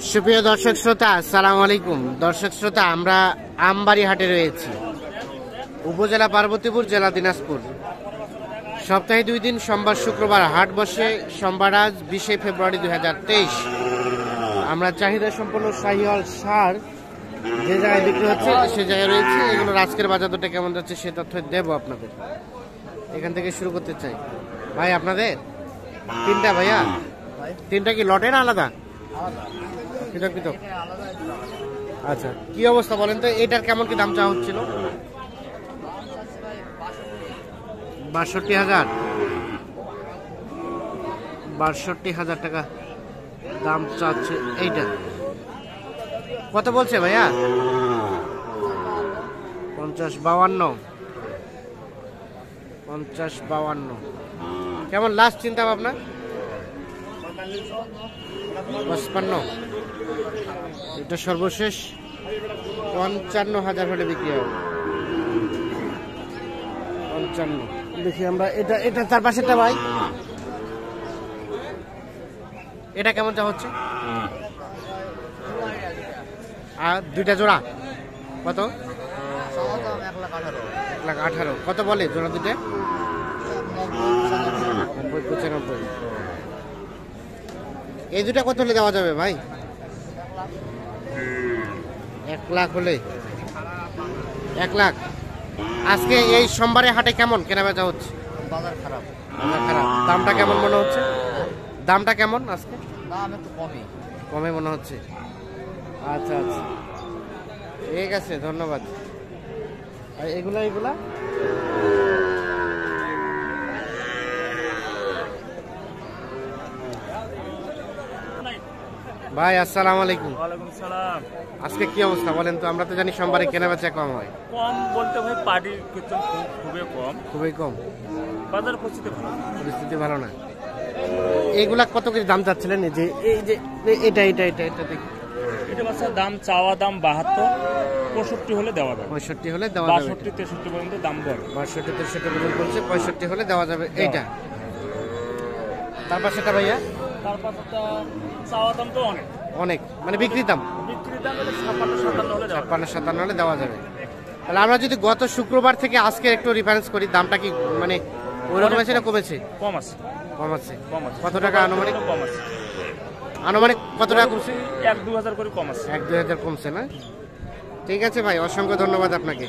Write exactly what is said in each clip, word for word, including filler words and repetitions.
সুপ্রিয় দর্শক শ্রোতা, আসসালামু আলাইকুম। দর্শক শ্রোতা, আমরা আমবাড়ি হাটে রয়েছি, উপজেলা পার্বতীপুর, জেলা দিনাজপুর। সপ্তাহে দুই দিন, সোমবার শুক্রবার হাট বসে। সোমবার আজ বিশে ফেব্রুয়ারি দুই হাজার তেইশ। আমরা চাহিদা সম্পন্ন শাহিওয়াল সার যে জায়গায় বিক্রি হচ্ছে সে জায়গায় রয়েছে। এগুলোর আজকের বাজার দরটা কেমন যাচ্ছে সে তথ্য দেব আপনাদের। এখান থেকে শুরু করতে চাই। ভাই আপনাদের তিনটা? ভাইয়া তিনটা কি লটে না আলাদা? পৃথক পৃথক। আচ্ছা, কি অবস্থা বলেন তো, এটার কেমন কি দাম চাওয়া হচ্ছিল? বাষট্টি হাজার বাষট্টি হাজার টাকা দাম চাচ্ছে। এইটা কত বলছে ভাইয়া? পঞ্চাশ বাউান্ন পঞ্চাশ বাউান্ন কেমন লাস্ট চিন্তা ভাবনা? পঁচপান্ন। এটা সর্বশেষ পঞ্চান্ন হাজার হলে বিক্রি হবে। পঞ্চান্ন। দেখি আমরা এটা এটা তার পাশেটা ভাই, এটা কেমন চা হচ্ছে? আর দুইটা জোড়া কত? এক লাখ আঠারো। কত বলে জোড়া দুটা? নব্বই পঁচানব্বই। এই দুটা কত হলে দেওয়া যাবে ভাই? এক লাখ হলে? এক লাখ। আজকে এই সোমবারে হাটে কেমন কেনা বেচা হচ্ছে? বাজার খারাপ। বাজার খারাপ। দামটা কেমন মনে হচ্ছে? দামটা কেমন আজকে? দাম একটু কমই। কমে মনে হচ্ছে। আচ্ছা আচ্ছা, ঠিক আছে, ধন্যবাদ। আর এগুলা এগুলা ভাই আসসালামু আলাইকুম। ওয়ালাইকুম সালাম। আজকে কি অবস্থা বলেন তো? আমরা তো জানি সোমবারে কেনা বেচা কম হয়। কম বলতে ভাই পার্টির ক্ষেত্রে খুব খুবই কম। খুবই কম। বাজার পরিস্থিতি ভালো না। পরিস্থিতি ভালো না। এইগুলা কত কিছু দাম চাচ্ছিলেন? এই যে এই যে এটা এটা এটা এটা দেখি, এটা বাচ্চার দাম চাওয়া দাম বাহাত্তর, পঁয়ষট্টি হলে দেওয়া যাবে। পঁয়ষট্টি হলে দেওয়া যাবে। বাষট্টি তেষট্টি পর্যন্ত দাম বলে। বাষট্টি তেষট্টি পর্যন্ত বলছে, পঁয়ষট্টি হলে দেওয়া যাবে। এইটা তারপর সেটা ভাইয়া তারপর চাওয়া দাম তো অনেক অনেক, মানে বিক্রির দাম বিক্রির দাম এটা ছাপ্পান্ন সাতান্ন হলে দেওয়া যাবে। ছাপ্পান্ন সাতান্ন হলে দেওয়া যাবে। তাহলে আমরা যদি গত শুক্রবার থেকে আজকে একটু রেফারেন্স করি, দামটা কি মানে ওইরকম আছে না কমেছে? কম আছে। কম আছে। কম আছে। কত টাকা আনুমানিক? কম আছে। আনুমানিক কত টাকা কমছে? এক দু হাজার করে কম আছে। এক দুই হাজার কমছে না? ঠিক আছে ভাই, অসংখ্য ধন্যবাদ আপনাকে।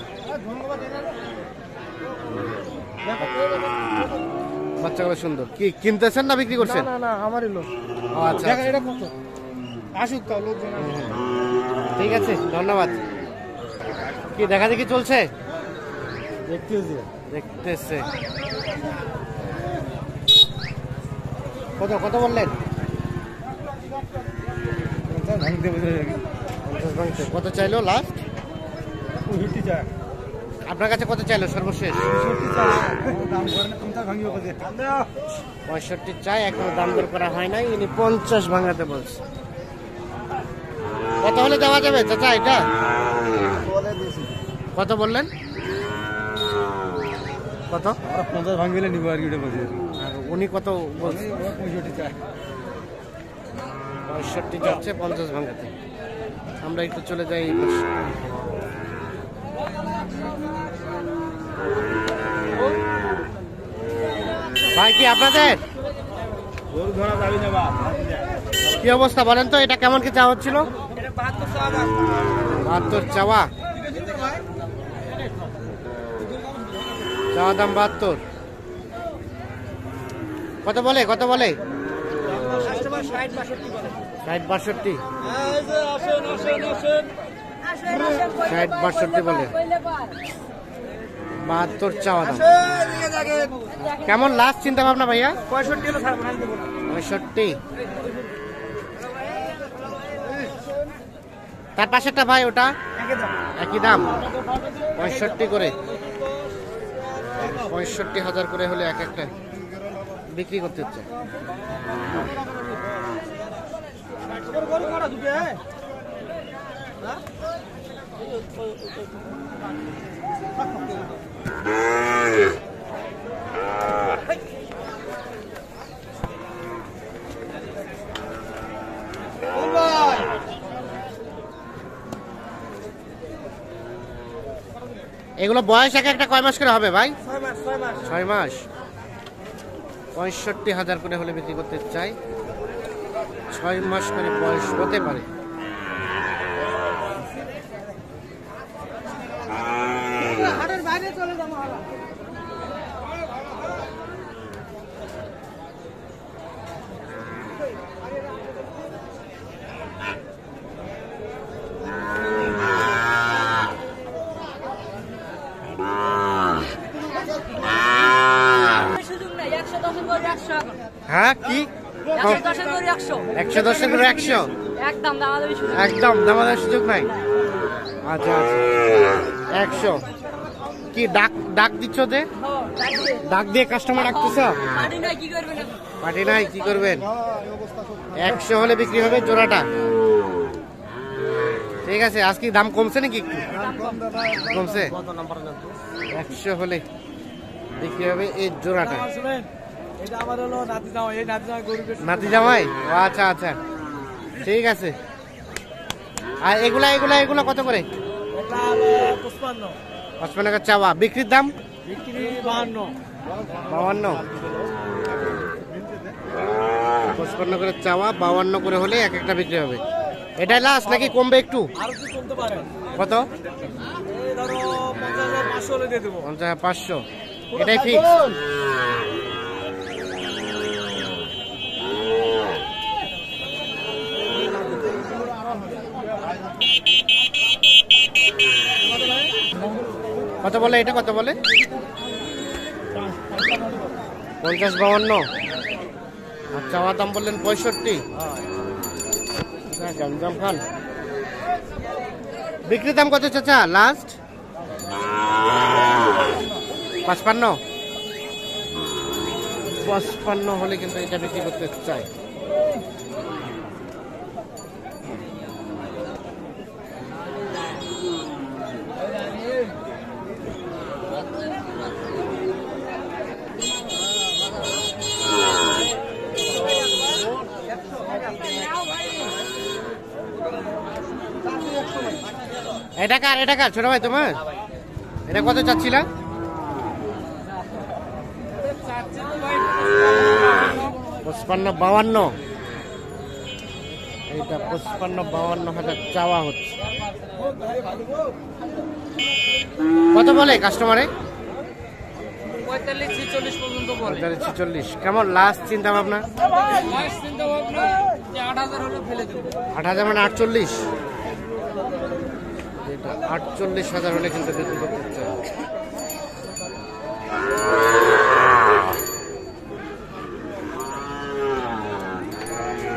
বাচ্চাগুলো সুন্দর। কি কিনতেছেন না বিক্রি করছেন? না না, আমারই লোক। ও আচ্ছা, এটা কত? আসুক তো লোকজন। ঠিক আছে, ধন্যবাদ। কি দেখা দেখি চলছে? দেখতেছি। দেখতেছে। কত কত বললেন? পঞ্চাশ ভাঙতে। কত চাইলো লাস্ট? আপনার কাছে কত চাইলো সর্বশেষ? পঁয়ষট্টি চাই, এখনো দাম দর করা হয় নাই। ইনি পঞ্চাশ ভাঙাতে বলছে। কত হলে দেওয়া যাবে চাচা এটা? কত বললেন? কত? পঞ্চাশ ভাঙিলে নিব আর কি। আর উনি কত বলছে? পঁয়ষট্টি চাই। পঁয়ষট্টি যাচ্ছে পঞ্চাশ ভাঙাতে। আমরা একটু চলে যাই এই পাশে। ভাই কি আপনাদের কি অবস্থা বলেন তো, এটা কেমন কি চাওয়া হচ্ছিল? বাহাত্তর চাওয়া। চাওয়া দাম বাহাত্তর। কত বলে কত বলে? ষাট বাষট্টি। ষাট বাষট্টি বলে। বাহাত্তর চাওয়া দাম। কেমন লাস্ট চিন্তা ভাবনা ভাইয়া? পঁয়ষট্টি হলে পঁয়ষট্টি। তার পাশেরটা ভাই ওটা একই দাম, পঁয়ষট্টি করে। পঁয়ষট্টি হাজার করে হলে এক একটা বিক্রি করতে হচ্ছে। এগুলো বয়স এক একটা কয় মাস করে হবে ভাই? ছয় মাস ছয় মাস ছয় মাস। পঁয়ষট্টি হাজার করে হলে বিক্রি করতে চাই। ছয় মাস করে বয়স হতে পারে। হাটের বাইরে চলে যাবো হ্যাঁ কি একশো দশের করে একশো একদম দামাদার সুযোগ নাই। আচ্ছা আচ্ছা একশো কি ডাক ডাক দিচ্ছ দে ডাক দিয়ে কাস্টমার রাখতেছ পার্টি নাই কি করবেন? একশো হলে বিক্রি হবে জোড়াটা। ঠিক আছে আজকে দাম কমছে নাকি একটু কমছে? একশো হলে বিক্রি হবে এই জোড়াটা। নাতি জামাই আচ্ছা আচ্ছা ঠিক আছে। আর এগুলা এগুলা এগুলা কত করে? পঁচপান্ন টাকা চাওয়া। বিক্রির দাম বাউান্ন। পঁচপান্ন করে চাওয়া, বাউান্ন করে হলে এক একটা বিক্রি হবে। এটাই লাস্ট নাকি কমবে একটু? কত? পঞ্চাশ পাঁচশো এটাই ফিক্স। কত বলে এটা কত বলে? পঞ্চাশ বাউান্ন। আর চাওয়া দাম বললেন পঁয়ষট্টি। জমজম খান বিক্রির দাম কত চাচা লাস্ট? পঁচপান্ন। পঁচপান্ন হলে কিন্তু এটা বিক্রি করতে চাই। এটা কার এটা কার ছোট ভাই তোমার? এটা কত চাচ্ছিলা? পঁচপান্ন বাউান্ন। এইটা পঁচপান্ন বাউান্ন হাজার চাওয়া হচ্ছে। কত বলে কাস্টমারে? পঁয়তাল্লিশ ছিচল্লিশ পর্যন্ত বলে। পঁয়তাল্লিশ ছিচল্লিশ। কেমন লাস্ট চিন্তা ভাবনা? চিন্তা ভাবনা আট হাজার হলে ফেলে দেবো। আট হাজার মানে আটচল্লিশ। আটচল্লিশ হাজার হলে কিন্তু বিক্রি করতে চাই।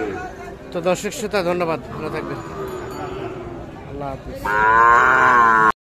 তো দর্শক শ্রোতা ধন্যবাদ, ভালো থাকবেন, আল্লাহ হাফিজ।